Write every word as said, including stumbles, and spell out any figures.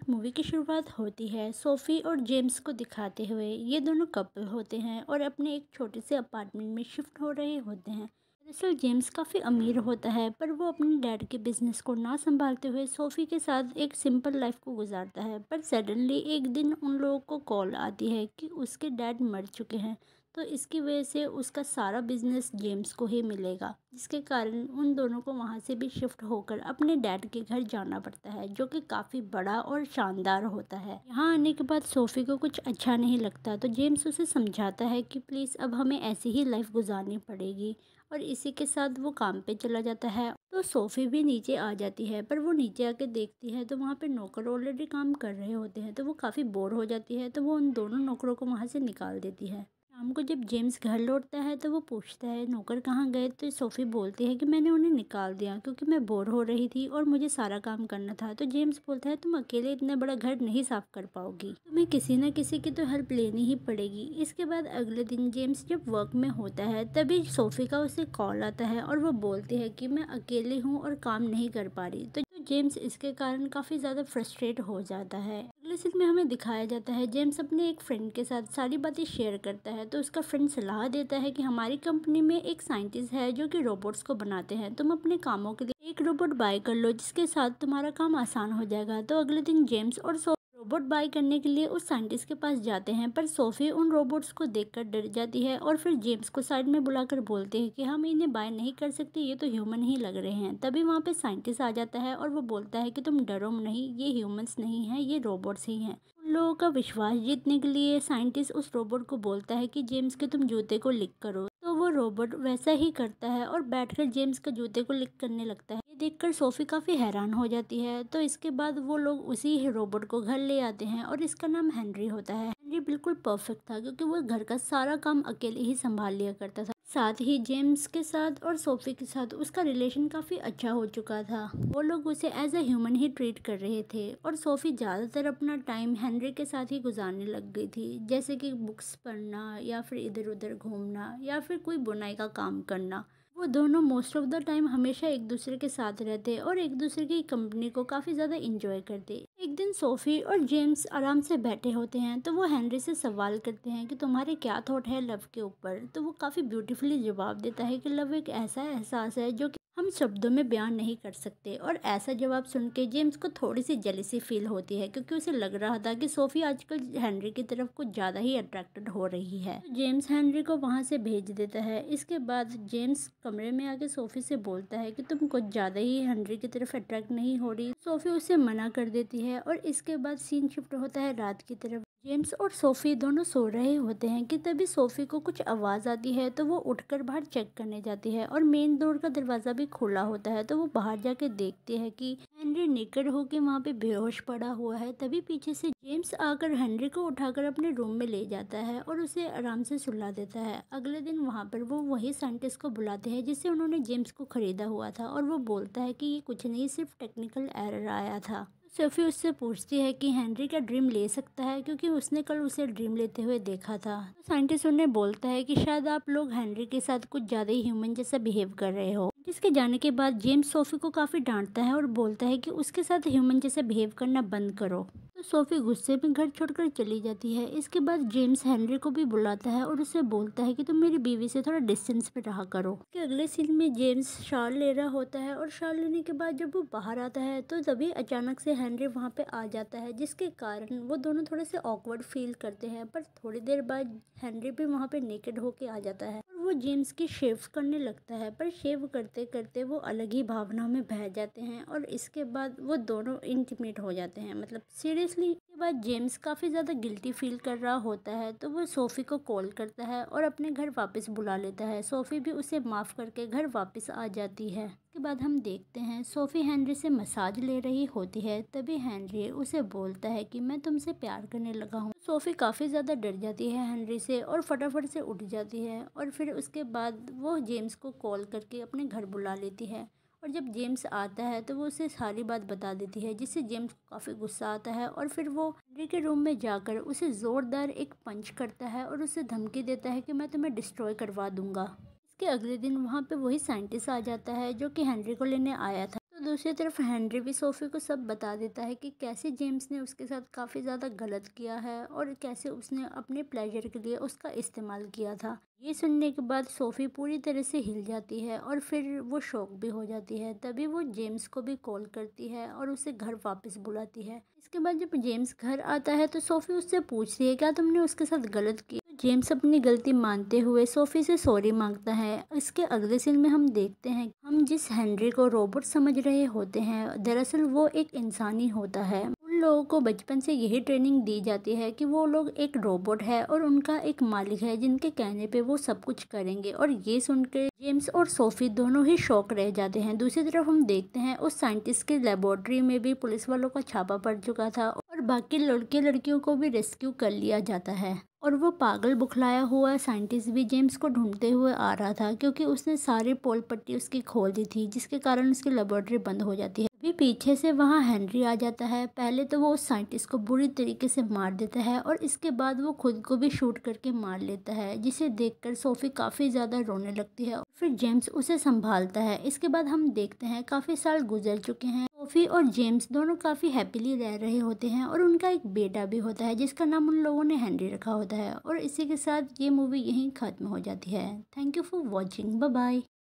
Movie की शुरुआत होती है सोफ़ी और जेम्स को दिखाते हुए। ये दोनों कपल होते हैं और अपने एक छोटे से अपार्टमेंट में शिफ्ट हो रहे होते हैं। दरअसल जेम्स काफ़ी अमीर होता है, पर वो अपने डैड के बिजनेस को ना संभालते हुए सोफ़ी के साथ एक सिंपल लाइफ को गुजारता है। पर सडनली एक दिन उन लोगों को कॉल आती है कि उसके डैड मर चुके हैं, तो इसकी वजह से उसका सारा बिजनेस जेम्स को ही मिलेगा, जिसके कारण उन दोनों को वहाँ से भी शिफ्ट होकर अपने डैड के घर जाना पड़ता है, जो कि काफ़ी बड़ा और शानदार होता है। यहाँ आने के बाद सोफ़ी को कुछ अच्छा नहीं लगता, तो जेम्स उसे समझाता है कि प्लीज़ अब हमें ऐसी ही लाइफ गुजारनी पड़ेगी, और इसी के साथ वो काम पे चला जाता है। तो सोफ़ी भी नीचे आ जाती है, पर वो नीचे आके देखती है तो वहाँ पे नौकर ऑलरेडी काम कर रहे होते हैं, तो वो काफ़ी बोर हो जाती है, तो वो उन दोनों नौकरों को वहाँ से निकाल देती है। शाम को जब जेम्स घर लौटता है तो वो पूछता है नौकर कहाँ गए, तो सोफ़ी बोलती है कि मैंने उन्हें निकाल दिया क्योंकि मैं बोर हो रही थी और मुझे सारा काम करना था। तो जेम्स बोलता है तुम अकेले इतना बड़ा घर नहीं साफ कर पाओगी, तुम्हें किसी न किसी की तो हेल्प लेनी ही पड़ेगी। इसके बाद अगले दिन जेम्स जब वर्क में होता है तभी सोफ़ी का उसे कॉल आता है और वो बोलती है कि मैं अकेले हूँ और काम नहीं कर पा रही। तो जेम्स इसके कारण काफ़ी ज़्यादा फ्रस्ट्रेट हो जाता है। अगले सीन में हमें दिखाया जाता है जेम्स अपने एक फ्रेंड के साथ सारी बातें शेयर करता है, तो उसका फ्रेंड सलाह देता है कि हमारी कंपनी में एक साइंटिस्ट है जो कि रोबोट्स को बनाते हैं, तुम अपने कामों के लिए एक रोबोट बाय कर लो जिसके साथ तुम्हारा काम आसान हो जाएगा। तो अगले दिन जेम्स और रोबोट बाय करने के लिए उस साइंटिस्ट के पास जाते हैं, पर सोफ़ी उन रोबोट्स को देखकर डर जाती है और फिर जेम्स को साइड में बुलाकर बोलते हैं कि हम इन्हें बाय नहीं कर सकते, ये तो ह्यूमन ही लग रहे हैं। तभी वहाँ पे साइंटिस्ट आ जाता है और वो बोलता है कि तुम डरो नहीं, ये ह्यूमंस नहीं हैं, ये रोबोट्स ही हैं। उन लोगों का विश्वास जीतने के लिए साइंटिस्ट उस रोबोट को बोलता है कि जेम्स के तुम जूते को लिक करो, तो वो रोबोट वैसा ही करता है और बैठकर जेम्स के जूते को लिक करने लगता है। ये देखकर सोफ़ी काफ़ी हैरान हो जाती है। तो इसके बाद वो लोग उसी रोबोट को घर ले आते हैं और इसका नाम हेनरी होता है। हेनरी बिल्कुल परफेक्ट था क्योंकि वो घर का सारा काम अकेले ही संभाल लिया करता था। साथ ही जेम्स के साथ और सोफ़ी के साथ उसका रिलेशन काफ़ी अच्छा हो चुका था। वो लोग उसे एज अ ह्यूमन ही ट्रीट कर रहे थे और सोफ़ी ज़्यादातर अपना टाइम हेनरी के साथ ही गुजारने लग गई थी, जैसे कि बुक्स पढ़ना या फिर इधर उधर घूमना या फिर कोई बुनाई का काम करना। वो दोनों मोस्ट ऑफ द टाइम हमेशा एक दूसरे के साथ रहते और एक दूसरे की कंपनी को काफ़ी ज़्यादा इंजॉय करते। एक दिन सोफ़ी और जेम्स आराम से बैठे होते हैं, तो वो हेनरी से सवाल करते हैं कि तुम्हारे क्या थॉट है लव के ऊपर। तो वो काफ़ी ब्यूटीफुली जवाब देता है कि लव एक ऐसा एहसास है जो कि हम शब्दों में बयान नहीं कर सकते। और ऐसा जवाब सुन के जेम्स को थोड़ी सी जेलसी फील होती है, क्योंकि उसे लग रहा था कि सोफ़ी आजकल हेनरी की तरफ कुछ ज़्यादा ही अट्रैक्टेड हो रही है। तो जेम्स हेनरी को वहाँ से भेज देता है। इसके बाद जेम्स कमरे में आके सोफ़ी से बोलता है कि तुम कुछ ज़्यादा ही हेनरी की तरफ अट्रैक्ट नहीं हो रही। सोफ़ी उसे मना कर देती है और इसके बाद सीन शिफ्ट होता है रात की तरफ। जेम्स और सोफ़ी दोनों सो रहे होते हैं कि तभी सोफ़ी को कुछ आवाज़ आती है, तो वो उठकर बाहर चेक करने जाती है और मेन डोर का दरवाज़ा भी खुला होता है। तो वो बाहर जाके देखती है कि हेनरी नेकेड होके वहाँ पे बेहोश पड़ा हुआ है। तभी पीछे से जेम्स आकर हेनरी को उठाकर अपने रूम में ले जाता है और उसे आराम से सुला देता है। अगले दिन वहाँ पर वो वही साइंटिस्ट को बुलाते हैं जिससे उन्होंने जेम्स को ख़रीदा हुआ था, और वो बोलता है कि ये कुछ नहीं, सिर्फ टेक्निकल एरर आया था। सोफ़ी उससे पूछती है कि हेनरी क्या ड्रीम ले सकता है, क्योंकि उसने कल उसे ड्रीम लेते हुए देखा था। तो साइंटिस्ट उन्हें बोलता है कि शायद आप लोग हेनरी के साथ कुछ ज़्यादा ही ह्यूमन जैसा बिहेव कर रहे हो। जिसके जाने के बाद जेम्स सोफ़ी को काफ़ी डांटता है और बोलता है कि उसके साथ ह्यूमन जैसा बिहेव करना बंद करो। तो सोफ़ी गुस्से में घर छोड़कर चली जाती है। इसके बाद जेम्स हेनरी को भी बुलाता है और उसे बोलता है कि तुम मेरी बीवी से थोड़ा डिस्टेंस पे रहा करो। कि अगले सीन में जेम्स शाल ले रहा होता है और शाल लेने के बाद जब वो बाहर आता है तो तभी अचानक से हेनरी वहाँ पे आ जाता है, जिसके कारण वो दोनों थोड़े से ऑकवर्ड फील करते हैं। पर थोड़ी देर बाद हेनरी भी वहाँ पे नेकेड होके आ जाता है और वो जेम्स की शेव करने लगता है, पर शेव करते करते वो अलग ही भावनाओं में बह जाते हैं और इसके बाद वो दोनों इंटीमेट हो जाते हैं। मतलब सीरियसली के बाद जेम्स काफ़ी ज़्यादा गिल्टी फील कर रहा होता है, तो वो सोफ़ी को कॉल करता है और अपने घर वापस बुला लेता है। सोफ़ी भी उसे माफ़ करके घर वापस आ जाती है। उसके बाद हम देखते हैं सोफ़ी हेनरी से मसाज ले रही होती है, तभी हेनरी उसे बोलता है कि मैं तुमसे प्यार करने लगा हूँ। सोफ़ी काफ़ी ज़्यादा डर जाती है हेनरी से और फटाफट से उठ जाती है, और फिर उसके बाद वो जेम्स को कॉल करके अपने घर बुला लेती है। और जब जेम्स आता है तो वो उसे सारी बात बता देती है, जिससे जेम्स को काफ़ी गुस्सा आता है और फिर वो हेनरी के रूम में जाकर उसे ज़ोरदार एक पंच करता है और उसे धमकी देता है कि मैं तुम्हें डिस्ट्रॉय करवा दूंगा। इसके अगले दिन वहाँ पे वही साइंटिस्ट आ जाता है जो कि हेनरी को लेने आया था। तो तो दूसरी तरफ हेनरी भी सोफ़ी को सब बता देता है कि कैसे जेम्स ने उसके साथ काफ़ी ज़्यादा गलत किया है और कैसे उसने अपने प्लेजर के लिए उसका इस्तेमाल किया था। ये सुनने के बाद सोफ़ी पूरी तरह से हिल जाती है और फिर वो शॉक भी हो जाती है। तभी वो जेम्स को भी कॉल करती है और उसे घर वापस बुलाती है। इसके बाद जब जेम्स घर आता है तो सोफ़ी उससे पूछती है क्या तुमने उसके साथ गलत किया। तो जेम्स अपनी गलती मानते हुए सोफ़ी से सॉरी मांगता है। इसके अगले सीन में हम देखते हैं हम जिस हेनरी को रोबोट समझ रहे होते हैं दरअसल वो एक इंसान ही होता है। उन लोगों को बचपन से यही ट्रेनिंग दी जाती है कि वो लोग एक रोबोट है और उनका एक मालिक है जिनके कहने पे वो सब कुछ करेंगे। और ये सुनकर जेम्स और सोफ़ी दोनों ही शॉक रह जाते हैं। दूसरी तरफ हम देखते हैं उस साइंटिस्ट की लेबोरेटरी में भी पुलिस वालों का छापा पड़ चुका था और बाकी लड़के लड़कियों को भी रेस्क्यू कर लिया जाता है। और वो पागल बुखलाया हुआ साइंटिस्ट भी जेम्स को ढूंढते हुए आ रहा था क्योंकि उसने सारी पोल पट्टी उसकी खोल दी थी जिसके कारण उसकी लेबोरेटरी बंद हो जाती है। अभी पीछे से वहाँ हेनरी आ जाता है। पहले तो वो उस साइंटिस्ट को बुरी तरीके से मार देता है और इसके बाद वो खुद को भी शूट करके मार लेता है जिसे देखकर सोफ़ी काफ़ी ज़्यादा रोने लगती है और फिर जेम्स उसे संभालता है। इसके बाद हम देखते हैं काफ़ी साल गुजर चुके हैं। सोफ़ी और जेम्स दोनों काफ़ी हैप्पीली रह रहे होते हैं और उनका एक बेटा भी होता है जिसका नाम उन लोगों ने हेनरी रखा होता है। और इसी के साथ ये मूवी यहीं ख़त्म हो जाती है। Thank you for watching. Bye bye.